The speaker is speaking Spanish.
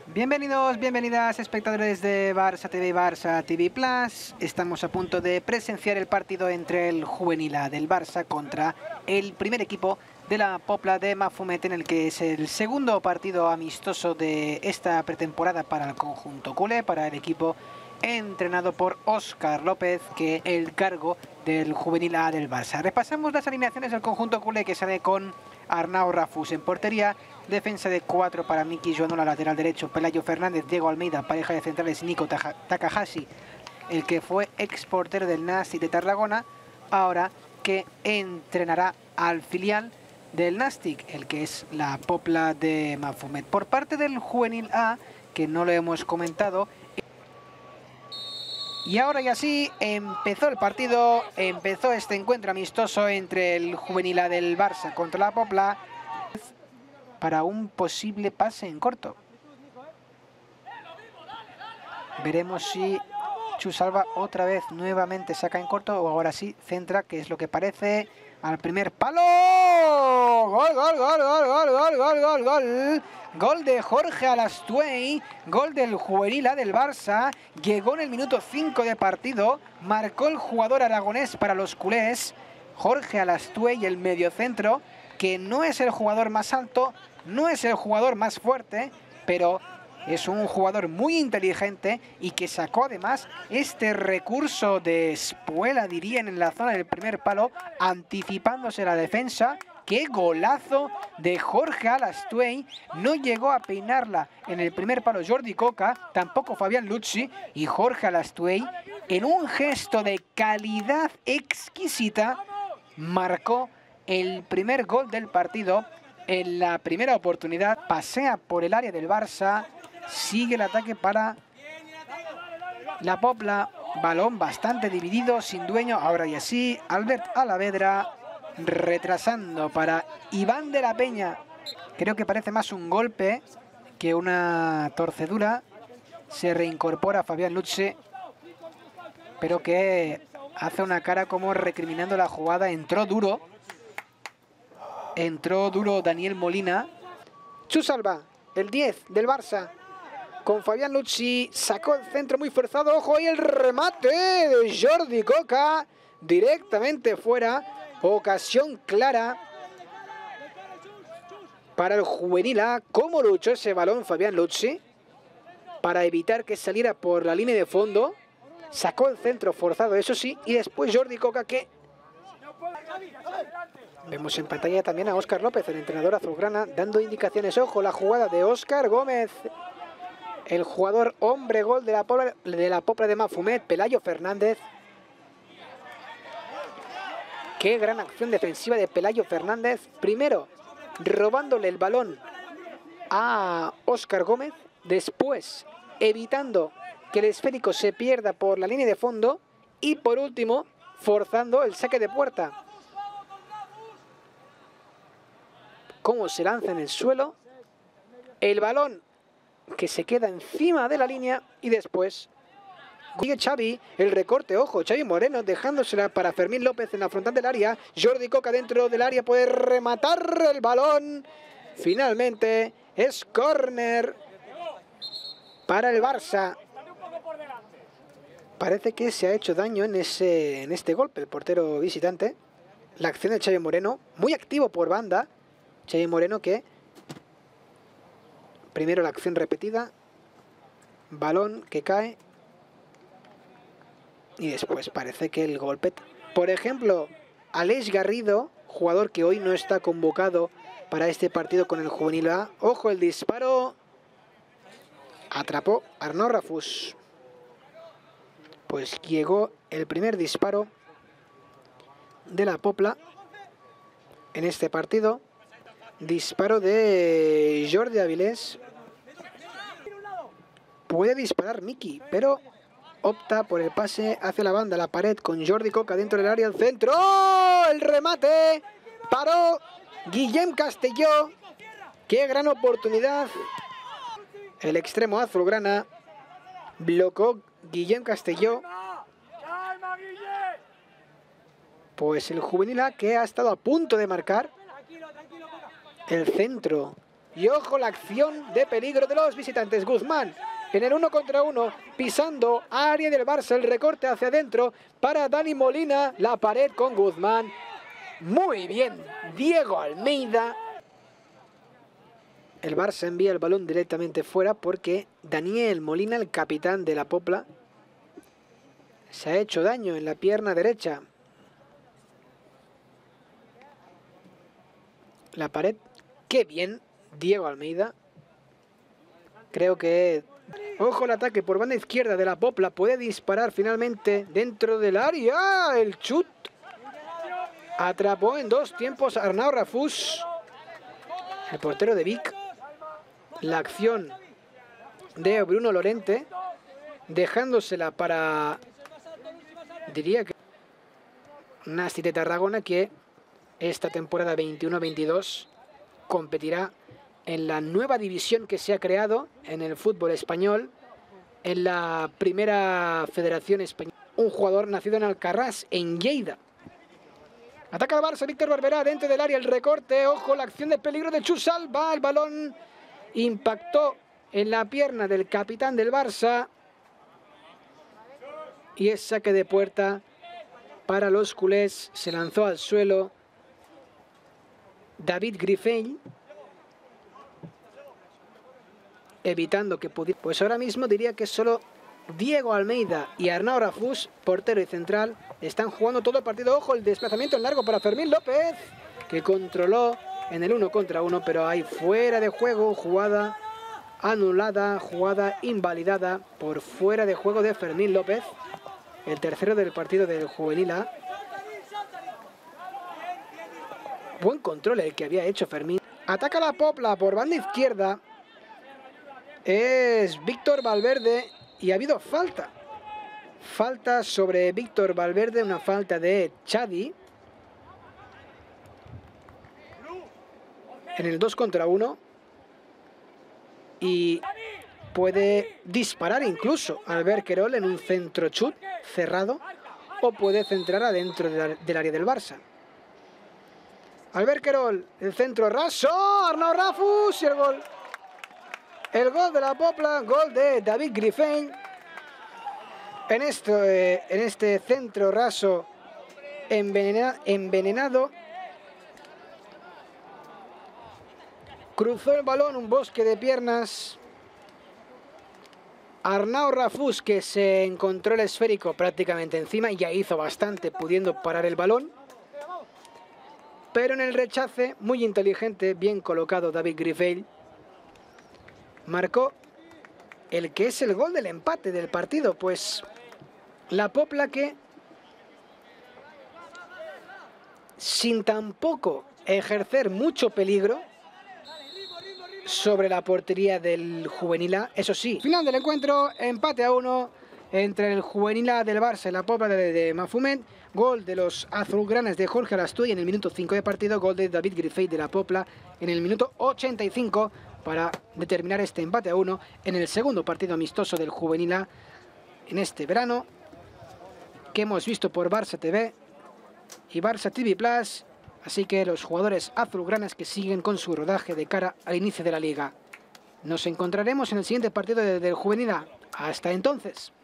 Bienvenidos, bienvenidas espectadores de Barça TV y Barça TV Plus. Estamos a punto de presenciar el partido entre el juvenil A del Barça contra el primer equipo de la Pobla de Mafumet, en el que es el segundo partido amistoso de esta pretemporada para el conjunto culé, para el equipo entrenado por Óscar López, que el cargo del juvenil A del Barça. Repasamos las alineaciones del conjunto culé, que sale con Arnau Rafús en portería, defensa de 4 para Miki Joanola, lateral derecho, Pelayo Fernández, Diego Almeida, pareja de centrales Nico Takahashi, el que fue ex portero del Nástic de Tarragona, ahora que entrenará al filial del Nástic, el que es la Pobla de Mafumet. Por parte del juvenil A, que no lo hemos comentado, y ahora ya sí, empezó el partido, empezó este encuentro amistoso entre el juvenil A del Barça contra la Pobla para un posible pase en corto. Veremos si Chus Alba otra vez nuevamente saca en corto o ahora sí centra, que es lo que parece, al primer palo. ¡Gol, gol, gol, gol, gol, gol, gol, gol, gol! Gol de Jorge Alastuey, gol del juvenil A del Barça. Llegó en el minuto 5 de partido, marcó el jugador aragonés para los culés, Jorge Alastuey, el mediocentro, que no es el jugador más alto, no es el jugador más fuerte, pero es un jugador muy inteligente y que sacó además este recurso de espuela, dirían, en la zona del primer palo, anticipándose la defensa. ¡Qué golazo de Jorge Alastuey! No llegó a peinarla en el primer palo Jordi Coca, tampoco Fabián Luzzi, y Jorge Alastuey, en un gesto de calidad exquisita, marcó el primer gol del partido en la primera oportunidad. Pasea por el área del Barça, sigue el ataque para la Pobla, balón bastante dividido, sin dueño, ahora y así, Albert Alavedra retrasando para Iván de la Peña. Creo que parece más un golpe que una torcedura. Se reincorpora Fabián Lutze, pero que hace una cara como recriminando la jugada. Entró duro Daniel Molina. Chus Alba, el 10 del Barça, con Fabián Luzzi, sacó el centro muy forzado. ¡Ojo! Y el remate de Jordi Coca, directamente fuera. Ocasión clara para el juvenil A. ¿Cómo luchó ese balón Fabián Luzzi para evitar que saliera por la línea de fondo? Sacó el centro forzado, eso sí, y después Jordi Coca, que... Vemos en pantalla también a Óscar López, el entrenador azulgrana, dando indicaciones. Ojo, la jugada de Óscar Gómez, el jugador hombre gol de la Pobla de Mafumet, Pelayo Fernández. Qué gran acción defensiva de Pelayo Fernández. Primero, robándole el balón a Óscar Gómez. Después, evitando que el esférico se pierda por la línea de fondo. Y por último, forzando el saque de puerta. Cómo se lanza en el suelo. El balón que se queda encima de la línea. Y después sigue Xavi, el recorte, ojo, Xavi Moreno dejándosela para Fermín López en la frontal del área. Jordi Coca dentro del área, puede rematar el balón. Finalmente es córner para el Barça. Parece que se ha hecho daño en este golpe el portero visitante. La acción de Xavi Moreno, muy activo por banda. Xavi Moreno, que primero la acción repetida, balón que cae, y después parece que el golpe. Por ejemplo, Aleix Garrido, jugador que hoy no está convocado para este partido con el juvenil A. Ojo el disparo. Atrapó Arnau Rafús. Pues llegó el primer disparo de la Pobla en este partido. Disparo de Jordi Avilés. Puede disparar Miki, pero opta por el pase hacia la banda, la pared, con Jordi Coca dentro del área, al centro. ¡Oh! El remate. Paró Guillem Castelló. ¡Qué gran oportunidad! El extremo azulgrana bloqueó Guillem Castelló. Pues el juvenil A, que ha estado a punto de marcar. El centro Y ojo la acción de peligro de los visitantes. Guzmán en el 1 contra 1, pisando área del Barça, el recorte hacia adentro para Dani Molina, la pared con Guzmán. Muy bien, Diego Almeida. El Barça envía el balón directamente fuera porque Daniel Molina, el capitán de la Popla, se ha hecho daño en la pierna derecha. La pared, qué bien, Diego Almeida. Creo que... Ojo el ataque por banda izquierda de la Popla. Puede disparar finalmente dentro del área. El chut. Atrapó en 2 tiempos a Arnau Rafús, el portero de Vic. La acción de Bruno Lorente, dejándosela para... diría que... Nasti de Tarragona, que esta temporada 21-22 competirá en la nueva división que se ha creado en el fútbol español, en la primera federación española. Un jugador nacido en Alcarràs, en Lleida. Ataca el Barça, Víctor Barberá dentro del área, el recorte, ojo, la acción de peligro de Chus Alba, el balón impactó en la pierna del capitán del Barça y es saque de puerta para los culés. Se lanzó al suelo David Grifell, evitando que pudiera... Pues ahora mismo diría que solo Diego Almeida y Arnau Rafús, portero y central, están jugando todo el partido. Ojo, el desplazamiento en largo para Fermín López, que controló en el 1 contra 1, pero hay fuera de juego, jugada anulada, jugada invalidada por fuera de juego de Fermín López, el tercero del partido del Juvenil A. Buen control el que había hecho Fermín. Ataca la Popla por banda izquierda. Es Víctor Valverde y ha habido falta. Falta sobre Víctor Valverde, una falta de Chadi. En el 2 contra 1. Y puede disparar incluso Albert Querol en un centro chut cerrado. O puede centrar adentro del área del Barça. Albert Querol, el centro raso. Arnau Rafús y el gol. El gol de la Popla, gol de David Grifell. En este centro raso envenenado. Cruzó el balón, un bosque de piernas. Arnau Rafús, que se encontró el esférico prácticamente encima y ya hizo bastante pudiendo parar el balón. Pero en el rechace, muy inteligente, bien colocado David Grifell, marcó el que es el gol del empate del partido. Pues la Popla, que sin tampoco ejercer mucho peligro sobre la portería del Juvenil A, eso sí. Final del encuentro, empate a 1 entre el Juvenil A del Barça y la Popla de Mafumet. Gol de los azulgranas de Jorge Alastuy en el minuto 5 de partido. Gol de David Grifell de la Popla en el minuto 85 para determinar este empate a 1 en el segundo partido amistoso del Juvenil A en este verano, que hemos visto por Barça TV y Barça TV Plus. Así que los jugadores azulgranas que siguen con su rodaje de cara al inicio de la liga. Nos encontraremos en el siguiente partido del Juvenil A. Hasta entonces.